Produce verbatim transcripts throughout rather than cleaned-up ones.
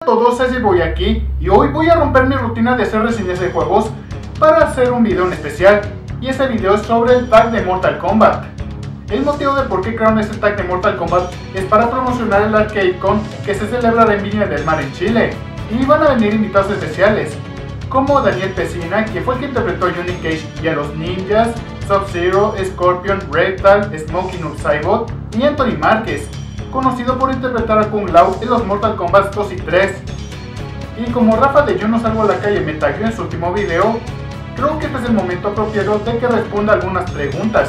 A todos, es voy aquí y hoy voy a romper mi rutina de hacer reseñas de juegos para hacer un video en especial, y ese video es sobre el tag de Mortal Kombat. El motivo de por qué crearon este tag de Mortal Kombat es para promocionar el ArcadeCon que se celebrará en Viña del Mar en Chile, y van a venir invitados especiales como Daniel Pesina, que fue el que interpretó a Johnny Cage y a los ninjas, Sub-Zero, Scorpion, Reptile, Smokey Noob Saibot y Anthony Márquez, conocido por interpretar a Kung Lao en los Mortal Kombat dos y tres. Y como Rafa de Yo No Salgo a la Calle me tagueó en su último video, creo que este es el momento apropiado de que responda algunas preguntas.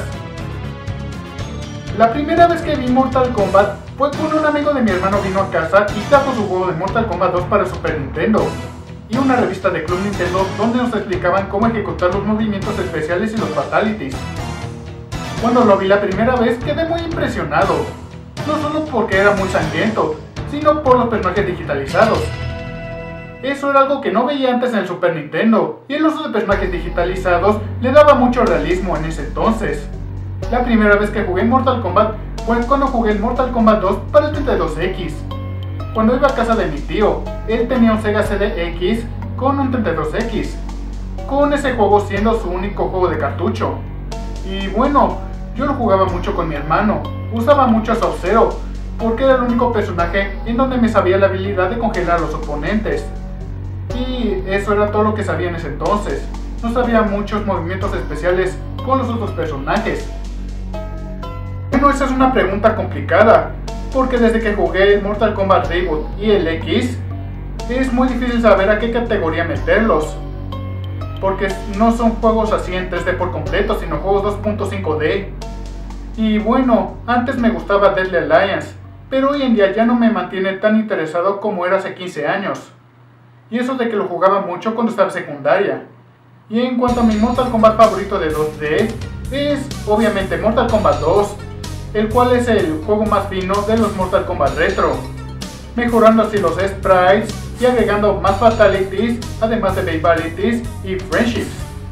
La primera vez que vi Mortal Kombat fue cuando un amigo de mi hermano vino a casa y trajo su juego de Mortal Kombat dos para Super Nintendo, y una revista de Club Nintendo donde nos explicaban cómo ejecutar los movimientos especiales y los fatalities. Cuando lo vi la primera vez quedé muy impresionado, no solo porque era muy sangriento, sino por los personajes digitalizados. Eso era algo que no veía antes en el Super Nintendo, y el uso de personajes digitalizados le daba mucho realismo en ese entonces. La primera vez que jugué Mortal Kombat fue cuando jugué el Mortal Kombat dos para el treinta y dos equis. Cuando iba a casa de mi tío, él tenía un Sega C D X con un treinta y dos equis, con ese juego siendo su único juego de cartucho. Y bueno, yo lo jugaba mucho con mi hermano, usaba mucho a Sub-Zero, porque era el único personaje en donde me sabía la habilidad de congelar a los oponentes. Y eso era todo lo que sabía en ese entonces, no sabía muchos movimientos especiales con los otros personajes. Bueno, esa es una pregunta complicada, porque desde que jugué Mortal Kombat Reboot y el X, es muy difícil saber a qué categoría meterlos, porque no son juegos así en tres D por completo, sino juegos dos punto cinco D. Y bueno, antes me gustaba Deadly Alliance, pero hoy en día ya no me mantiene tan interesado como era hace quince años. Y eso de que lo jugaba mucho cuando estaba en secundaria. Y en cuanto a mi Mortal Kombat favorito de dos D, es obviamente Mortal Kombat dos, el cual es el juego más fino de los Mortal Kombat Retro, mejorando así los sprites y agregando más fatalities, además de fatalities y friendships.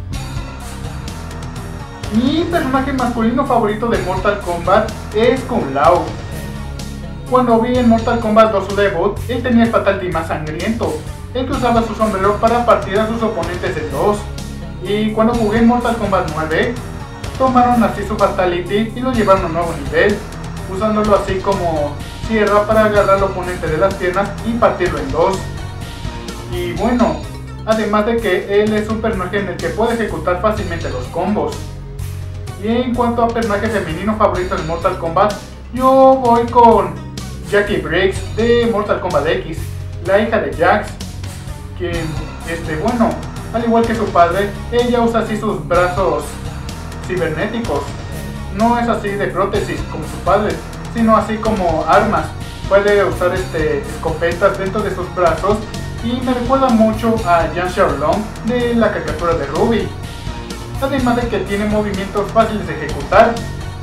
Mi personaje masculino favorito de Mortal Kombat es Kung Lao. Cuando vi en Mortal Kombat dos su debut, él tenía el fatality más sangriento, el que usaba su sombrero para partir a sus oponentes en dos. Y cuando jugué en Mortal Kombat nueve, tomaron así su fatality y lo llevaron a un nuevo nivel, usándolo así como sierra para agarrar al oponente de las piernas y partirlo en dos. Y bueno, además de que él es un personaje en el que puede ejecutar fácilmente los combos. Y en cuanto a personaje femenino favorito en Mortal Kombat, yo voy con Jackie Briggs de Mortal Kombat X, la hija de Jax, que, este, bueno, al igual que su padre, ella usa así sus brazos cibernéticos. No es así de prótesis como su padre, sino así como armas. Puede usar este, escopetas dentro de sus brazos, y me recuerda mucho a Jean Charlon de la caricatura de Ruby. Además de que tiene movimientos fáciles de ejecutar.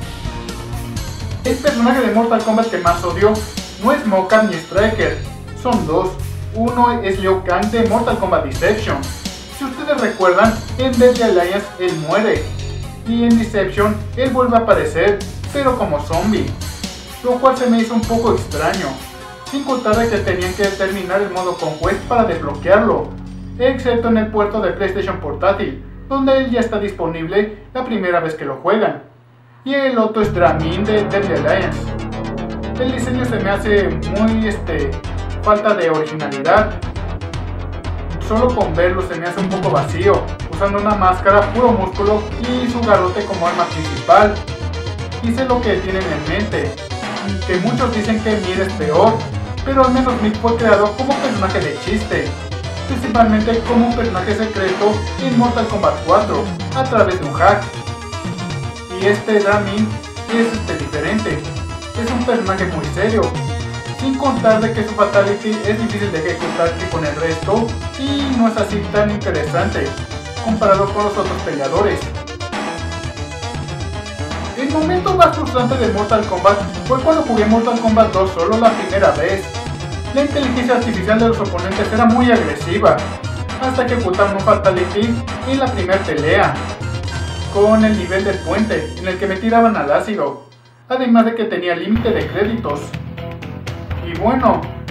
El personaje de Mortal Kombat que más odio no es Mocap ni Striker, son dos. Uno es Liu Kang de Mortal Kombat Deception. Si ustedes recuerdan, en Deadly Alliance él muere, y en Deception él vuelve a aparecer, pero como zombie, lo cual se me hizo un poco extraño, sin contar de que tenían que terminar el modo Conquest para desbloquearlo, excepto en el puerto de PlayStation Portátil, donde él ya está disponible la primera vez que lo juegan. Y el otro es Dramin de Deadly Alliance. El diseño se me hace muy este, falta de originalidad. Solo con verlo se me hace un poco vacío, usando una máscara puro músculo y su garrote como arma principal. Y sé lo que tienen en mente, que muchos dicen que Mir es peor, pero al menos Mir fue creado como personaje de chiste, principalmente como un personaje secreto en Mortal Kombat cuatro, a través de un hack. Y este Dramin es este, diferente, es un personaje muy serio, sin contar de que su fatality es difícil de ejecutar que con el resto, y no es así tan interesante comparado con los otros peleadores. El momento más frustrante de Mortal Kombat fue cuando jugué Mortal Kombat dos solo la primera vez. La inteligencia artificial de los oponentes era muy agresiva, hasta que ejecutaron un fatality en la primera pelea, con el nivel del puente, en el que me tiraban al ácido, además de que tenía límite de créditos. Y bueno,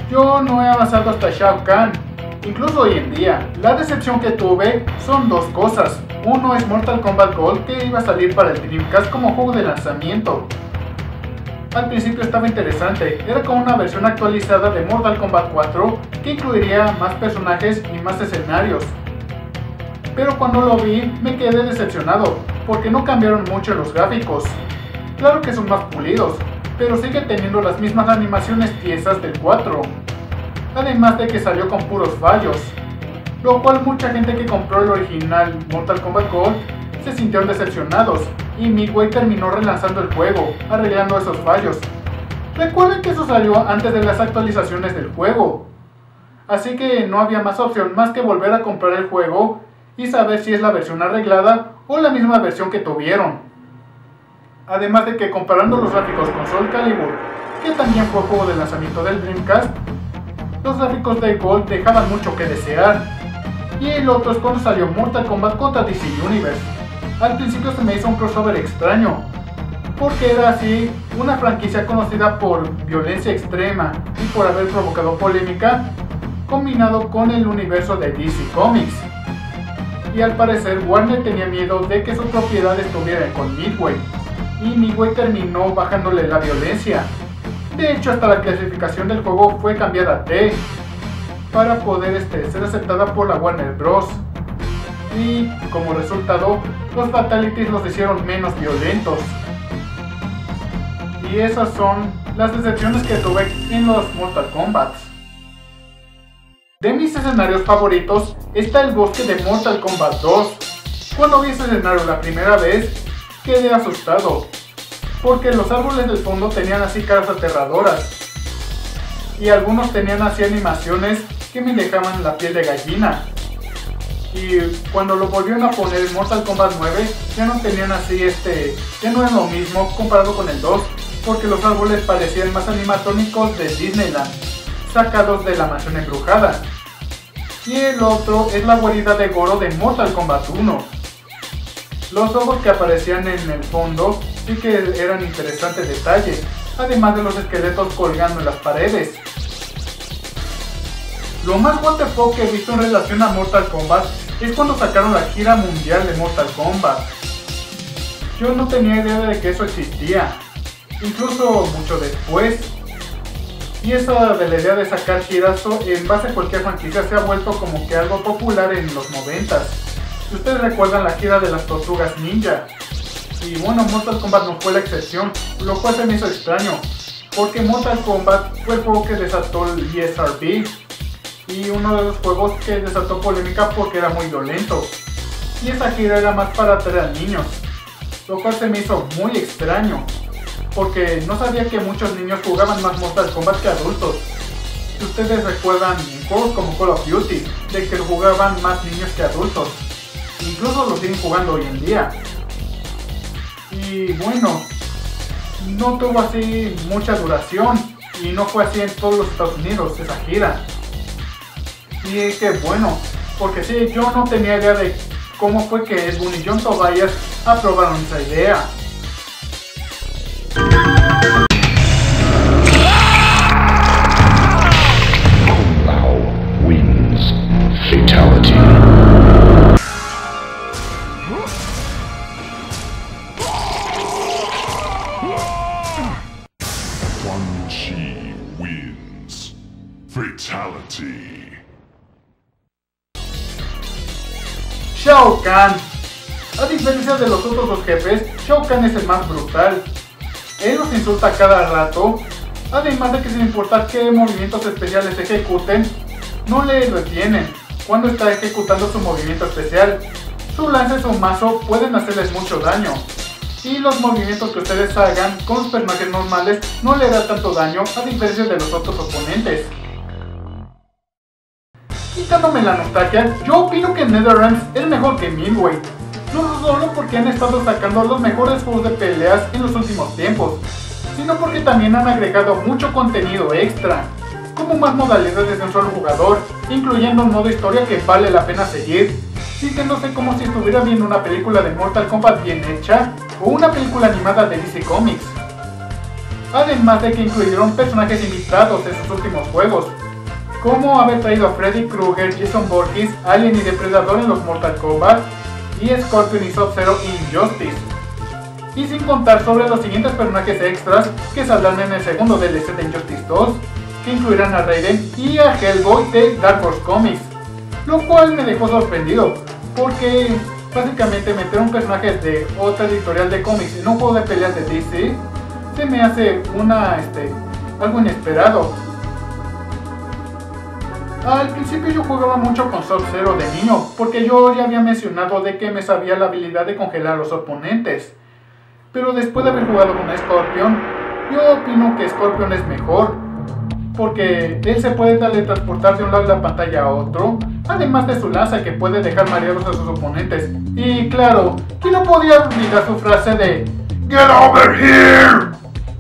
Yo no he avanzado hasta Shao Kahn, incluso hoy en día. La decepción que tuve son dos cosas. Uno es Mortal Kombat Gold, que iba a salir para el Dreamcast como juego de lanzamiento. Al principio estaba interesante, era como una versión actualizada de Mortal Kombat cuatro que incluiría más personajes y más escenarios. Pero cuando lo vi me quedé decepcionado, porque no cambiaron mucho los gráficos. Claro que son más pulidos, pero sigue teniendo las mismas animaciones tiesas del cuatro. Además de que salió con puros fallos, lo cual mucha gente que compró el original Mortal Kombat Gold se sintieron decepcionados, y Midway terminó relanzando el juego, arreglando esos fallos. Recuerden que eso salió antes de las actualizaciones del juego, así que no había más opción más que volver a comprar el juego y saber si es la versión arreglada o la misma versión que tuvieron. Además de que comparando los gráficos con Soul Calibur, que también fue juego de lanzamiento del Dreamcast, los gráficos de Gold dejaban mucho que desear. Y el otro es cuando salió Mortal Kombat contra D C Universe. Al principio se me hizo un crossover extraño, porque era así una franquicia conocida por violencia extrema y por haber provocado polémica, combinado con el universo de D C Comics. Y al parecer Warner tenía miedo de que su propiedad estuviera con Midway, y Midway terminó bajándole la violencia. De hecho, hasta la clasificación del juego fue cambiada a T, para poder este, ser aceptada por la Warner Bros. Y como resultado, los fatalities los hicieron menos violentos. Y esas son las decepciones que tuve en los Mortal Kombat. De mis escenarios favoritos está el bosque de Mortal Kombat dos. Cuando vi ese escenario la primera vez, quedé asustado, porque los árboles del fondo tenían así caras aterradoras, y algunos tenían así animaciones que me dejaban la piel de gallina. Y cuando lo volvieron a poner en Mortal Kombat nueve, ya no tenían así este, ya no es lo mismo comparado con el dos, porque los árboles parecían más animatrónicos de Disneyland, sacados de la mansión embrujada. Y el otro es la guarida de Goro de Mortal Kombat uno. Los ojos que aparecían en el fondo sí que eran interesante detalle, además de los esqueletos colgando en las paredes. Lo más what the fuck que he visto en relación a Mortal Kombat es cuando sacaron la gira mundial de Mortal Kombat. Yo no tenía idea de que eso existía, incluso mucho después. Y esa de la idea de sacar giras en base a cualquier franquicia se ha vuelto como que algo popular en los noventas. Si ustedes recuerdan la gira de las Tortugas Ninja, y bueno, Mortal Kombat no fue la excepción, lo cual se me hizo extraño, porque Mortal Kombat fue el juego que desató el E S R B, y uno de los juegos que desató polémica porque era muy violento, y esa gira era más para atraer a niños, lo cual se me hizo muy extraño, porque no sabía que muchos niños jugaban más Mortal Kombat que adultos. Si ustedes recuerdan en juegos como Call of Duty, de que jugaban más niños que adultos, incluso lo siguen jugando hoy en día. Y bueno, no tuvo así mucha duración, y no fue así en todos los Estados Unidos esa gira. Y que bueno, porque sí, yo no tenía idea de cómo fue que Ed Boon y John Tobias aprobaron esa idea. Kung Lao wins. Fatality. Quan Chi wins. Fatality. Shao Kahn. A diferencia de los otros dos jefes, Shao Kahn es el más brutal. Él los insulta cada rato, además de que sin importar qué movimientos especiales ejecuten, no le retienen cuando está ejecutando su movimiento especial. Su lanza y su mazo pueden hacerles mucho daño, y los movimientos que ustedes hagan con los personajes normales no le da tanto daño, a diferencia de los otros oponentes. Quitándome la nostalgia, yo opino que NetherRealm es mejor que Midway. No solo porque han estado sacando los mejores juegos de peleas en los últimos tiempos, sino porque también han agregado mucho contenido extra, como más modalidades de un solo jugador, incluyendo un modo historia que vale la pena seguir, sintiéndose como si estuviera viendo una película de Mortal Kombat bien hecha o una película animada de D C Comics. además de que incluyeron personajes invitados en sus últimos juegos, como haber traído a Freddy Krueger, Jason Voorhees, Alien y Depredador en los Mortal Kombat, y Scorpion y Sub-Zero y Injustice. Y sin contar sobre los siguientes personajes extras que saldrán en el segundo D L C de Injustice dos, que incluirán a Raiden y a Hellboy de Dark Horse Comics, lo cual me dejó sorprendido, porque básicamente meter un personaje de otra editorial de cómics en un juego de peleas de D C se me hace una, este, algo inesperado. Al principio yo jugaba mucho con Sub-Zero de niño, porque yo ya había mencionado de que me sabía la habilidad de congelar a los oponentes. Pero después de haber jugado con Scorpion, yo opino que Scorpion es mejor, porque él se puede teletransportar de un lado de la pantalla a otro, además de su lanza que puede dejar mareados a sus oponentes. Y claro, ¿quién no podía olvidar su frase de "Get over here"?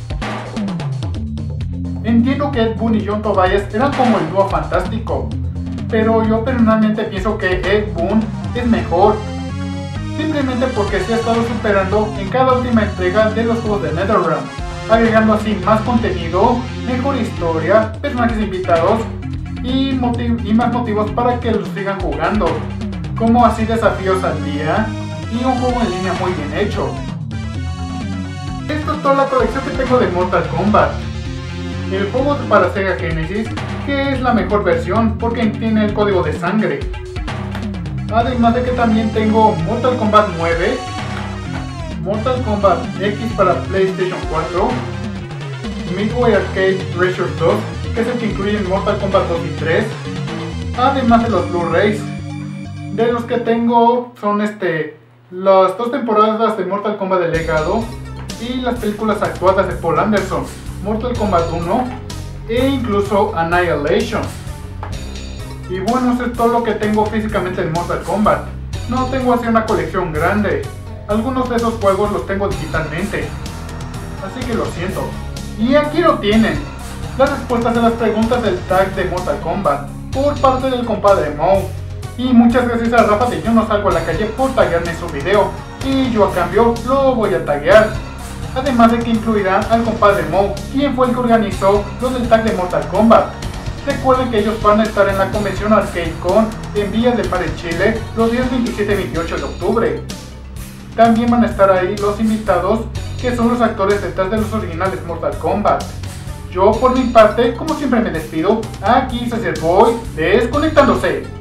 Entiendo que Ed Boon y John Tobias eran como el dúo fantástico, pero yo personalmente pienso que Ed Boon es mejor, simplemente porque se ha estado superando en cada última entrega de los juegos de NetherRealm, agregando así más contenido, mejor historia, personajes invitados y, y más motivos para que los sigan jugando, como así desafíos al día y un juego en línea muy bien hecho. Esto es toda la colección que tengo de Mortal Kombat. El juego para Sega Genesis, que es la mejor versión porque tiene el código de sangre. Además de que también tengo Mortal Kombat nueve, Mortal Kombat X para PlayStation cuatro, Midway Arcade Treasure dos, que es el que incluye Mortal Kombat dos y tres, además de los Blu-rays. De los que tengo son este, las dos temporadas de Mortal Kombat de Legado y las películas actuadas de Paul Anderson, Mortal Kombat uno e incluso Annihilation. Y bueno, eso es todo lo que tengo físicamente en Mortal Kombat. No tengo así una colección grande. Algunos de esos juegos los tengo digitalmente, así que lo siento. Y aquí lo tienen, las respuestas a las preguntas del tag de Mortal Kombat por parte del compadre Moe. Y muchas gracias a Rafa de Yo No Salgo a la Calle por taguearme en su video, y yo a cambio lo voy a taguear. Además de que incluirán al compadre Moe, quien fue el que organizó lo del tag de Mortal Kombat. Recuerden que ellos van a estar en la convención ArcadeCon en Villa del Mar en Chile los días veintisiete y veintiocho de octubre. También van a estar ahí los invitados, que son los actores detrás de los originales Mortal Kombat. Yo por mi parte, como siempre me despido, aquí es el Boy desconectándose.